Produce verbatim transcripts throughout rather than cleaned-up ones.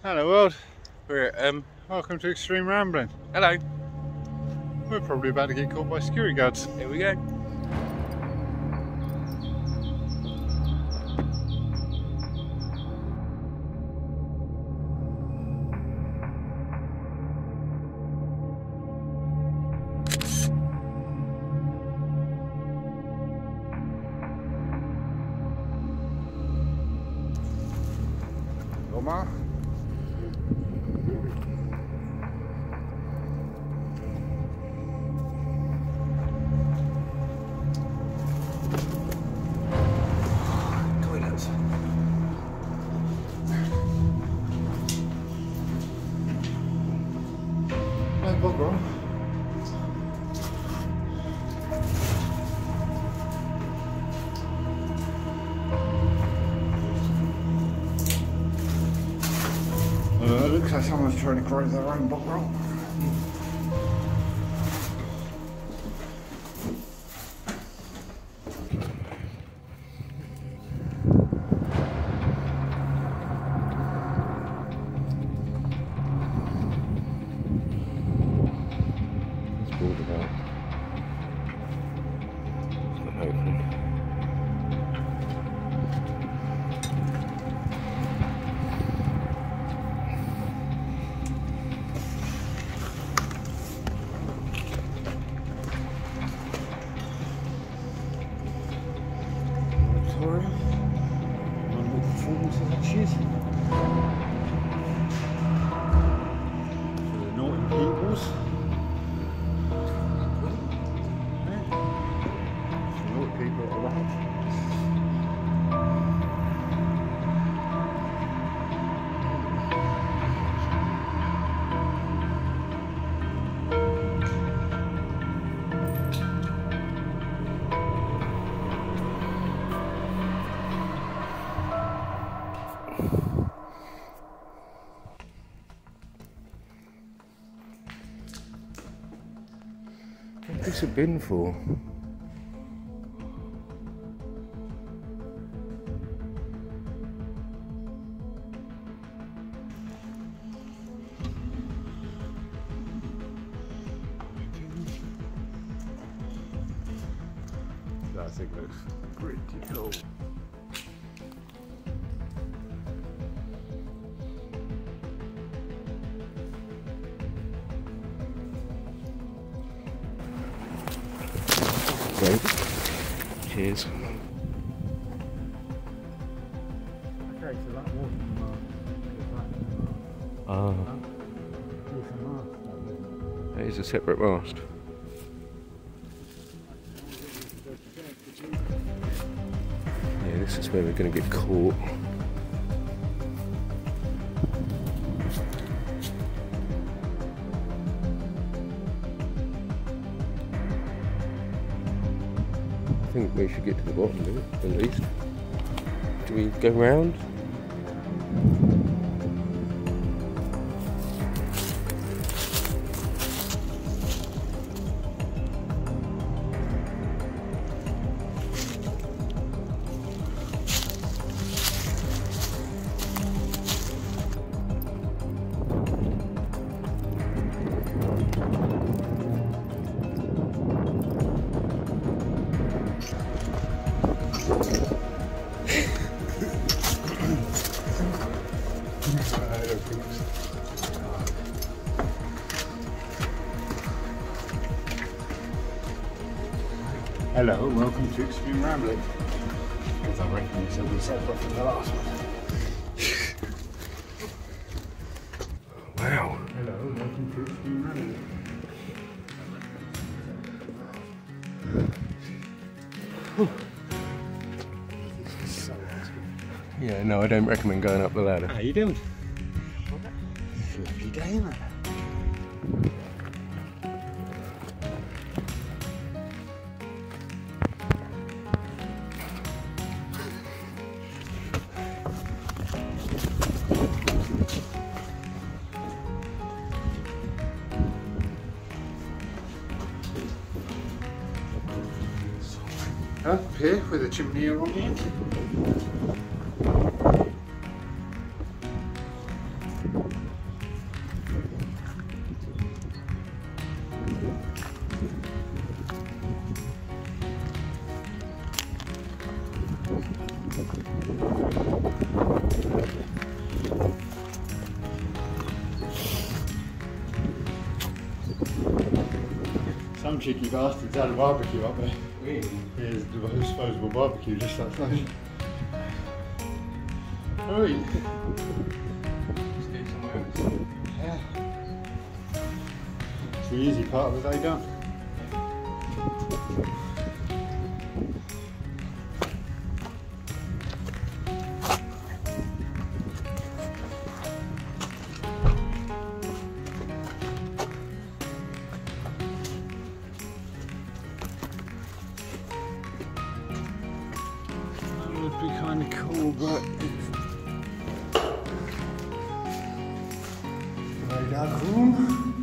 Hello world, we're um, welcome to Extreme Rambling. Hello. We're probably about to get caught by security guards. Here we go. Omar? Toilets. No bog roll. Uh, it looks like someone's trying to close their own bog roll. It's bored about. It's not opening. Victoria. One more performance of that shit. For the naughty peoples. Yeah. For the naughty people at the lodge. What's it been for? That thing looks pretty cool. Great. Cheers. Okay, so that wasn't Ah, that is a separate mast. Yeah, this is where we're going to get caught. I think we should get to the bottom of it, at least. Do we go round? Hello and welcome to Extreme Rambling. Because I reckon this will be separate from the last one. Wow. Hello and welcome to Extreme Rambling. So Yeah, no, I don't recommend going up the ladder. how you doing? Flippy day, man. Up here with a chimney on the end. Some cheeky bastards had a barbecue up there. Really? Here's the disposable barbecue just outside. Right. Let's go somewhere else. Yeah. It's the easy part of the day done. Would be kind of cool, but very dark room.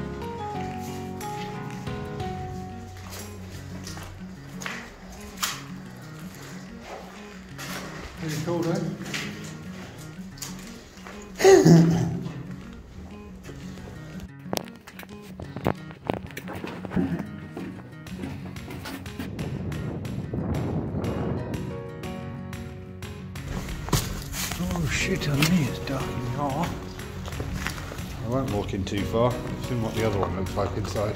Pretty cool, though. Oh shit, on me it's dark in here. I won't walk in too far. I've seen what the other one looks like inside.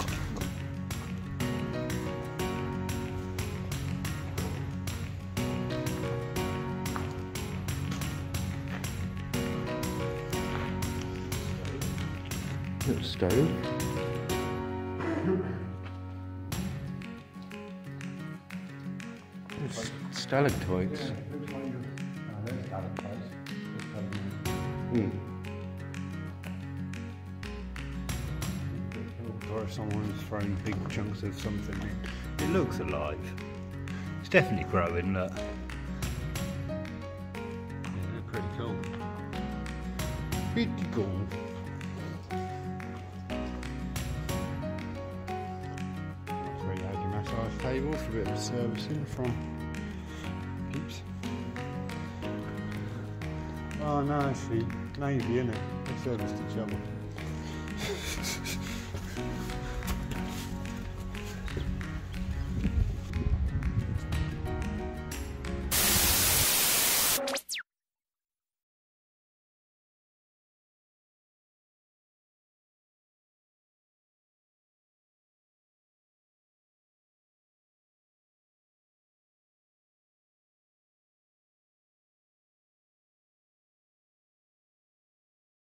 Little stove. There's stalactites. Mm. Or if someone's thrown big chunks of something in. It looks alive. It's definitely growing, look. Yeah, pretty cool. Pretty cool. That's where you had your massage table for a bit of servicing from Peeps. Oh no, actually, Navy, innit? They serviced each other.